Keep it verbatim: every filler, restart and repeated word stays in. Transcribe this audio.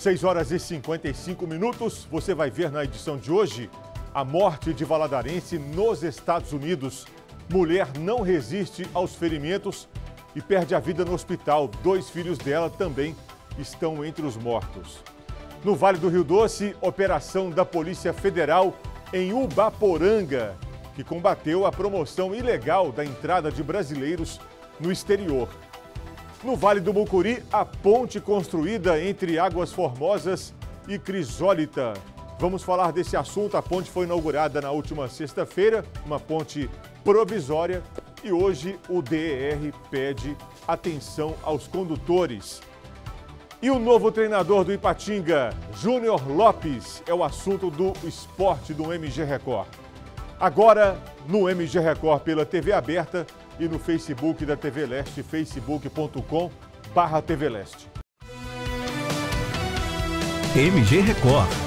seis horas e cinquenta e cinco minutos. Você vai ver na edição de hoje a morte de valadarense nos Estados Unidos. Mulher não resiste aos ferimentos e perde a vida no hospital. Dois filhos dela também estão entre os mortos. No Vale do Rio Doce, operação da Polícia Federal em Ubaporanga, que combateu a promoção ilegal da entrada de brasileiros no exterior. No Vale do Mucuri, a ponte construída entre Águas Formosas e Crisólita. Vamos falar desse assunto. A ponte foi inaugurada na última sexta-feira, uma ponte provisória, e hoje o D E R pede atenção aos condutores. E o novo treinador do Ipatinga, Júnior Lopes, é o assunto do esporte do M G Record. Agora, no M G Record pela T V aberta e no Facebook da T V Leste, facebook ponto com barra T V Leste. M G Record.